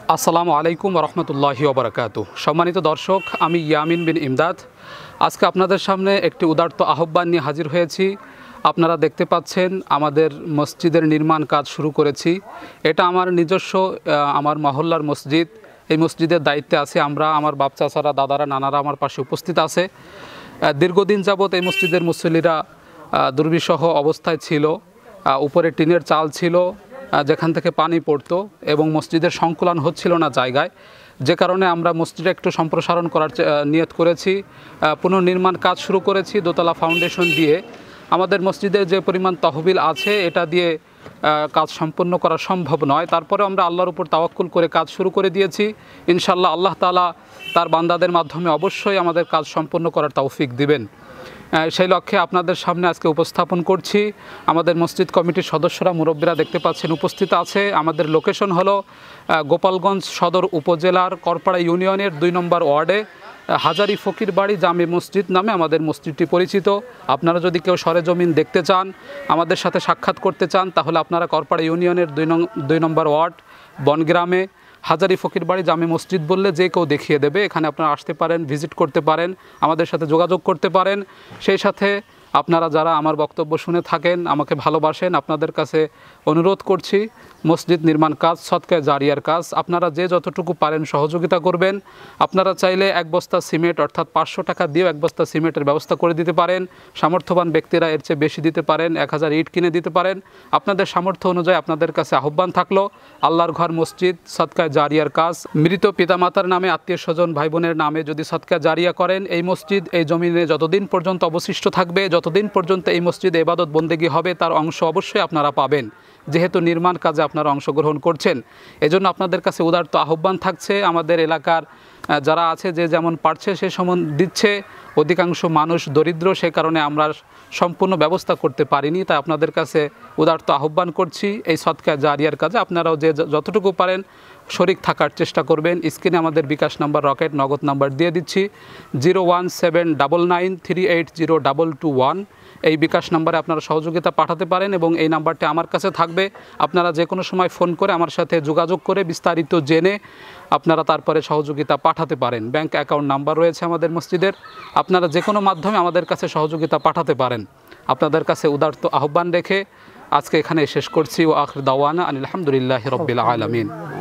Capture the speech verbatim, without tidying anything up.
আসসালামু আলাইকুম রহমতুল্লাহি ওবরাকাতু। সম্মানিত দর্শক, আমি ইয়ামিন বিন ইমদাদ আজকে আপনাদের সামনে একটি উদার্ত আহ্বান নিয়ে হাজির হয়েছি। আপনারা দেখতে পাচ্ছেন আমাদের মসজিদের নির্মাণ কাজ শুরু করেছি। এটা আমার নিজস্ব আমার মহল্লার মসজিদ। এই মসজিদের দায়িত্বে আছে আমরা, আমার বাপ চাচারা, দাদারা, নানারা আমার পাশে উপস্থিত আছে। দীর্ঘদিন যাবৎ এই মসজিদের মুসল্লিরা দুর্বিষহ অবস্থায় ছিল। উপরে টিনের চাল ছিল যেখান থেকে পানি পড়তো এবং মসজিদের সংকুলান হচ্ছিল না জায়গায়, যে কারণে আমরা মসজিদে একটু সম্প্রসারণ করার নিয়ত করেছি। পুনর্নির্মাণ কাজ শুরু করেছি দোতলা ফাউন্ডেশন দিয়ে। আমাদের মসজিদের যে পরিমাণ তহবিল আছে এটা দিয়ে কাজ সম্পন্ন করা সম্ভব নয়, তারপরে আমরা আল্লাহর উপর তাওয়াক্কুল করে কাজ শুরু করে দিয়েছি। ইনশাআল্লাহ আল্লাহ তাআলা তার বান্দাদের মাধ্যমে অবশ্যই আমাদের কাজ সম্পন্ন করার তৌফিক দিবেন। সেই লক্ষ্যে আপনাদের সামনে আজকে উপস্থাপন করছি। আমাদের মসজিদ কমিটির সদস্যরা, মুরব্বীরা দেখতে পাচ্ছেন উপস্থিত আছে। আমাদের লোকেশন হলো গোপালগঞ্জ সদর উপজেলার করপাড়া ইউনিয়নের দুই নম্বর ওয়ার্ডে হাজারি ফকির বাড়ি জামে মসজিদ নামে আমাদের মসজিদটি পরিচিত। আপনারা যদি কেউ সরেজমিন দেখতে চান, আমাদের সাথে সাক্ষাৎ করতে চান, তাহলে আপনারা করপাড়া ইউনিয়নের দুই নং দুই নম্বর ওয়ার্ড বনগ্রামে হাজারি ফকির বাড়ি জামে মসজিদ বললে যে কেউ দেখিয়ে দেবে। এখানে আপনারা আসতে পারেন, ভিজিট করতে পারেন, আমাদের সাথে যোগাযোগ করতে পারেন। সেই সাথে আপনারা যারা আমার বক্তব্য শুনে থাকেন, আমাকে ভালোবাসেন, আপনাদের কাছে অনুরোধ করছি, মসজিদ নির্মাণ কাজ সদকায়ে জারিয়ার কাজ, আপনারা যে যতটুকু পারেন সহযোগিতা করবেন। আপনারা চাইলে এক বস্তা সিমেন্ট অর্থাৎ পাঁচশো টাকা দিয়েও এক বস্তা সিমেন্টের ব্যবস্থা করে দিতে পারেন। সামর্থ্যবান ব্যক্তিরা এর চেয়ে বেশি দিতে পারেন, এক হাজার ইট কিনে দিতে পারেন। আপনাদের সামর্থ্য অনুযায়ী আপনাদের কাছে আহ্বান থাকলো, আল্লাহর ঘর মসজিদ সদকায়ে জারিয়ার কাজ, মৃত পিতামাতার নামে, আত্মীয় স্বজন, ভাই বোনের নামে যদি সদকায়ে জারিয়া করেন, এই মসজিদ এই জমিনে যতদিন পর্যন্ত অবশিষ্ট থাকবে, যতদিন পর্যন্ত এই মসজিদে ইবাদত বন্দেগী হবে, তার অংশ অবশ্যই আপনারা পাবেন। যেহেতু নির্মাণ কাজে আপনারা অংশগ্রহণ করছেন, এজন্য আপনাদের কাছে উদারত আহ্বান থাকছে। আমাদের এলাকার যারা আছে যে যেমন পারছে সে সমান দিচ্ছে। অধিকাংশ মানুষ দরিদ্র, সে কারণে আমরা সম্পূর্ণ ব্যবস্থা করতে পারিনি। তাই আপনাদের কাছে উদারত আহ্বান করছি, এই সদকায়ে জারিয়ার কাজে আপনারাও যে যতটুকু পারেন শরিক থাকার চেষ্টা করবেন। স্ক্রিনে আমাদের bKash number, Rocket Nagad number দিয়ে দিচ্ছি, zero one seven double nine three eight zero double two one. এই বিকাশ নাম্বারে আপনারা সহযোগিতা পাঠাতে পারেন এবং এই নাম্বারটি আমার কাছে থাকবে। আপনারা যে কোনো সময় ফোন করে আমার সাথে যোগাযোগ করে বিস্তারিত জেনে আপনারা তারপরে সহযোগিতা পাঠাতে পারেন। ব্যাংক অ্যাকাউন্ট নাম্বার রয়েছে আমাদের মসজিদের, আপনারা যে কোনো মাধ্যমে আমাদের কাছে সহযোগিতা পাঠাতে পারেন। আপনাদের কাছে উদারত আহ্বান রেখে আজকে এখানে শেষ করছি। ও আখির দাওয়ানা আনিল হামদুলিল্লাহি রাব্বিল আলামিন।